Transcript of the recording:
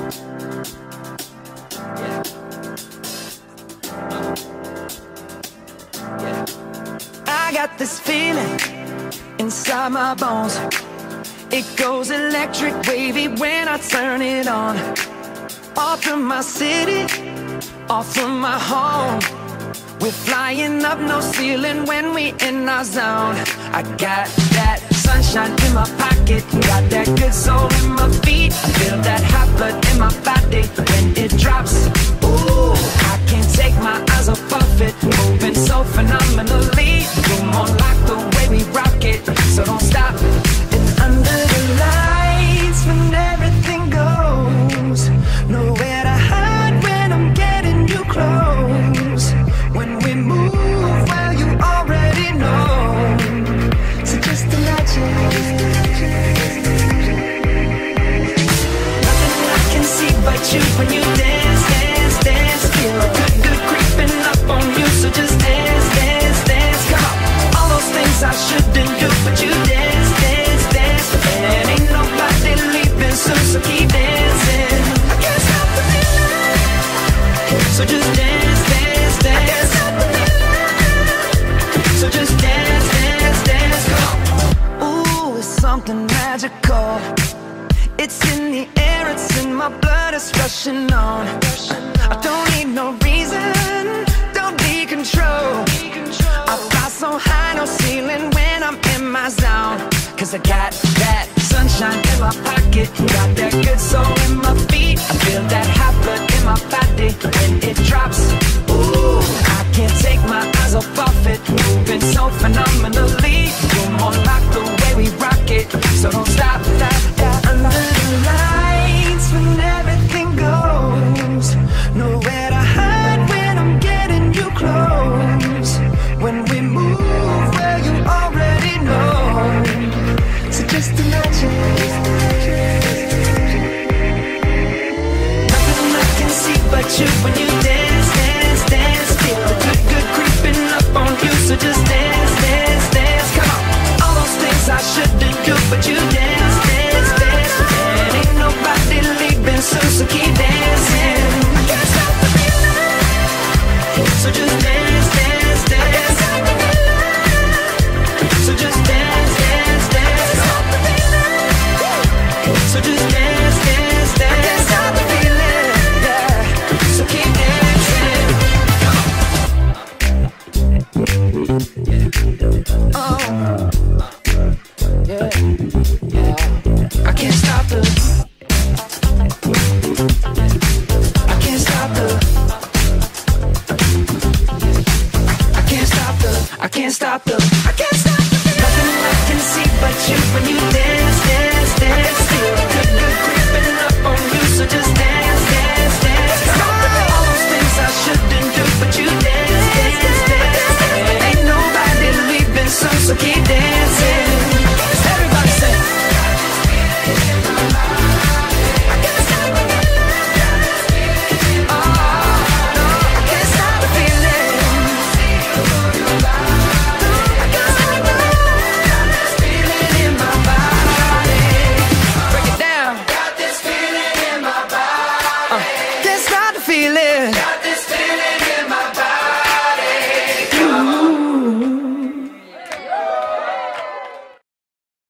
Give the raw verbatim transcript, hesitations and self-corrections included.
I got this feeling inside my bones. It goes electric wavy when I turn it on. Off from my city, off from my home. We're flying up, no ceiling when we in our zone. I got that sunshine in my pocket, got that good soul in my feet. I feel that hot blood in my body when it drops. Ooh, I can't take my eyes off of it, moving so phenomenally. You're more like the way we rock it, so don't stop. And under the lights, when everything goes, nowhere to hide when I'm getting you close. When we move, well, you already know. So just imagine. Nothing I can see but you when you dance, dance, dance. Feel good, good creeping up on you. So just dance, dance, dance. Come on. All those things I shouldn't do, but you dance, dance, dance. And ain't nobody leaving soon, so keep dancing. I can't stop the feeling. So just dance, dance, dance. I can't stop the feeling. So just dance, dance, dance. Come on. Ooh, it's something magical. It's in the air, it's in my blood, it's rushing on. I don't need no reason, don't need control. I fly so high, no ceiling when I'm in my zone. Cause I got that sunshine in my pocket, got that good